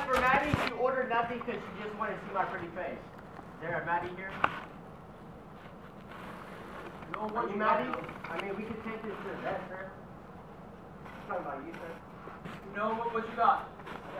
for Maddie, she ordered nothing because she just wanted to see my pretty face. Is there a Maddie here? No, what you Maddie? I mean, we could take this to the vet, sir. I'm talking about you, sir. No, what you got?